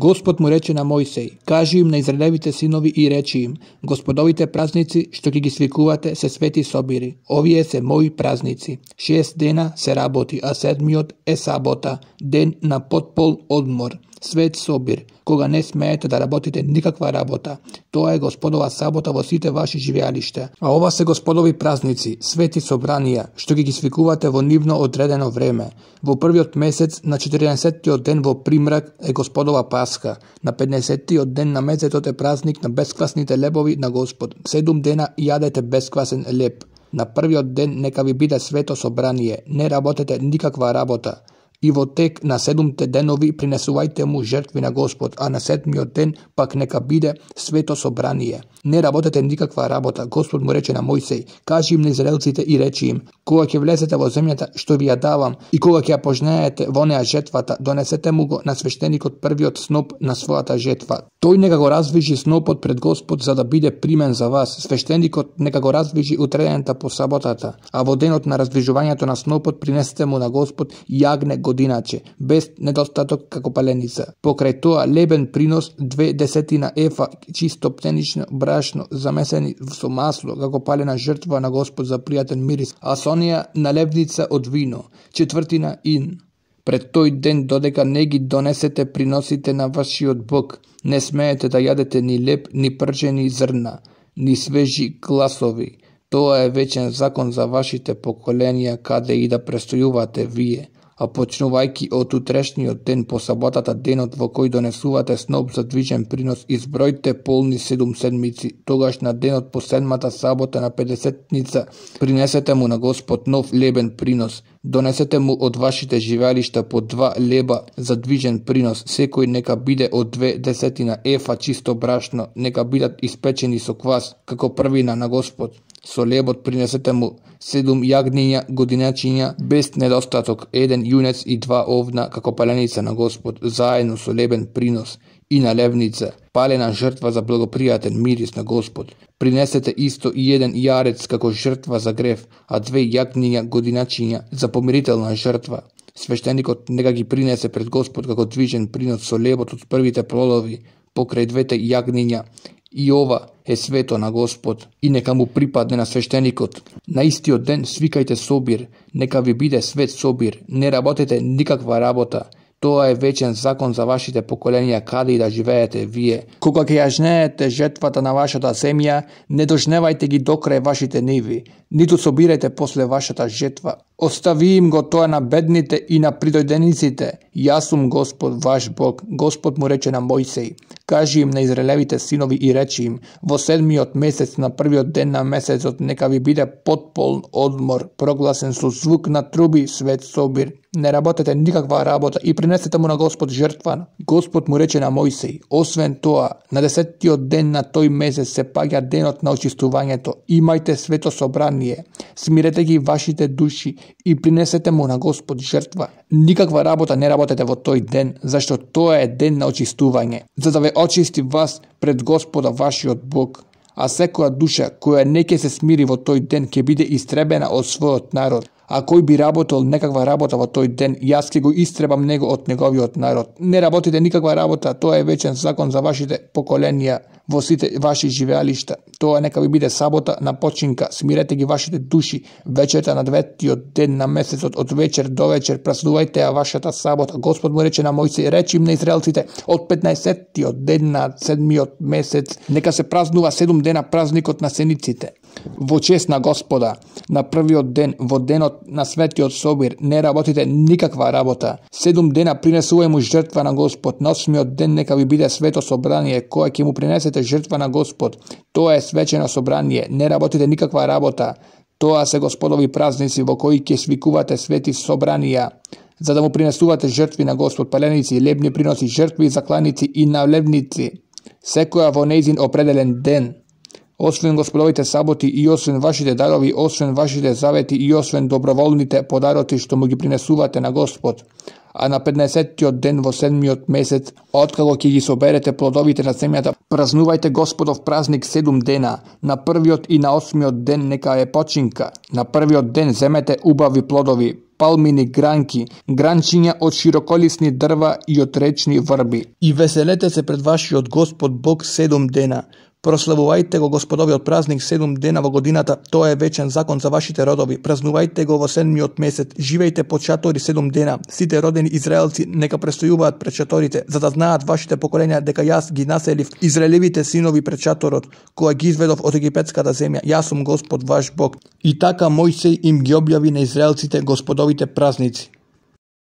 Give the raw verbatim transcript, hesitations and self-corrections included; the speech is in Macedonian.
Господ му рече на Мојсеј, кажи им на израелевите синови и речи им, господовите празници што ќе ги свикувате се свети собири. Овие се мои празници. Шест дена се работи, а седмиот е сабота, ден на потпол одмор. Свет собир, кога не смеете да работите никаква работа. Тоа е Господова сабота во сите ваши живеалишта. А ова се Господови празници, свети собранија, што ги ги свикувате во нивно одредено време. Во првиот месец, на четирнаесеттиот ден во примрак е Господова Пасха. На петнаесеттиот ден на месецот е празник на бесквасните лебови на Господ. Седум дена јадете бесквасен леб. На првиот ден нека ви биде свето собрание, не работете никаква работа. И во тек на седумте денови принесувајте му жртви на Господ, а на седмиот ден пак нека биде свето собрание. Не работете никаква работа. Господ му рече на Мојсеј, кажи им на израелците и речи им, кога ќе влезете во земјата што ви ја давам и кога ќе ја пожнеете во неа жетвата, донесете му го на свештеникот првиот сноп на својата жетва. Тој нека го развижи снопот пред Господ за да биде примен за вас. Свештеникот нека го развижи утредента по саботата, а во денот на развижувањето на снопот принесете му на Господ јагне годиначе, без недостаток како паленица. Покрај тоа лебен принос две десетина ефа чисто пшенично брашно замесени со масло како палена жртва на Господ за пријатен мирис, а со неа наливница од вино, четвртина ин. Пред тој ден додека не ги донесете приносите на вашиот Бог, не смеете да јадете ни леб, ни пржени зрна, ни свежи гласови. Тоа е вечен закон за вашите поколенија каде и да престојувате вие. А почнувајќи од утрешниот ден по саботата, денот во кој донесувате сноп за движен принос, избројте полни седум седмици. Тогаш на денот по седмата сабота на педесетница принесете му на Господ нов лебен принос. Донесете му од вашите живеалишта по два леба за движен принос. Секој нека биде од две десетина ефа чисто брашно, нека бидат испечени со квас, како првина на Господ. Со лебот принесете му седум јагниња годиначиња без недостаток, еден јунец и два овна како паленица на Господ, заедно со лебен принос и налевница, палена жртва за благопријатен мирис на Господ. Принесете исто и еден јарец како жртва за грев, а две јагниња годиначиња за помирителна жртва. Свештеникот нека ги принесе пред Господ како движен принос со лебот од првите плодови покрај двете јагниња. И ова е свето на Господ и нека му припадне на свештеникот. На истиот ден свикајте собир, нека ви биде свет собир, не работете никаква работа. Тоа е вечен закон за вашите поколенија каде и да живеете вие. Кога ќе ја жнеете жетвата на вашата земја, не дожневајте ги докрај вашите ниви, ниту собирајте после вашата жетва. Остави им го тоа на бедните и на придојдениците. Јас сум Господ, ваш Бог. Господ му рече на Мојсеј, кажи им на израелевите синови и речи им, во седмиот месец на првиот ден на месецот нека ви биде потполн одмор, прогласен со звук на труби, свет собир. Не работете никаква работа и принесете му на Господ жртва. Господ му рече на Мојсеј, освен тоа, на десеттиот ден на тој месец се паѓа денот на очистувањето. Имајте свето собрание, смирете ги вашите души и принесете му на Господ жртва. Никаква работа не работете во тој ден, зашто тоа е ден на очистување, за да ве очисти вас пред Господа вашиот Бог. А секоја душа која не ќе се смири во тој ден ќе биде истребена од својот народ. А кој би работел некаква работа во тој ден, јас ќе го истребам него од неговиот народ. Не работите никаква работа, тоа е вечен закон за вашите поколенија во сите ваши живеалишта. Тоа нека ви биде сабота на починка, смирете ги вашите души. Вечерта на деветиот ден на месецот од вечер до вечер празнувајте ја вашата сабота. Господ му рече на Мојсеј, речи им на израелците, од петнаесеттиот ден на седмиот месец нека се празнува седум дена празникот на сениците. Во чест на Господа, на првиот ден, во денот на светиот собир, не работите никаква работа. Седум дена принесувај му жртва на Господ. На осмиот ден нека ви биде свето собрание, кое ќе му принесете жртва на Господ. Тоа е свечено собрание, не работите никаква работа. Тоа се Господови празници во кои ќе свикувате свети собранија, за да му принесувате жртви на Господ, паленици, лебни приноси, жртви, закланици и наливници, секоја во нејзин определен ден. Освен Господовите саботи и освен вашите дарови, освен вашите завети и освен доброволните подароци што му ги принесувате на Господ. А на петнаесеттиот ден во седмиот месец, откако ќе ги соберете плодовите на земјата, празнувајте Господов празник седум дена. На првиот и на осмиот ден нека е починка. На првиот ден земете убави плодови, palmini granki, grančinja od širokолисни drva i od rečni vrbi. I veselete se pred vašиот Господ Бог седум дена. Прославувајте го Господовиот празник седум дена во годината, тоа е вечен закон за вашите родови. Празнувајте го во седмиот месец, живејте по чатори седум дена. Сите родени израелци нека престојуваат пред чаторите, за да знаат вашите поколенја дека јас ги населив израелевите синови пред чаторот, која ги изведов од египетската земја. Јас сум Господ ваш Бог. И така Мојсей им ги објави на израелците Господовите празници.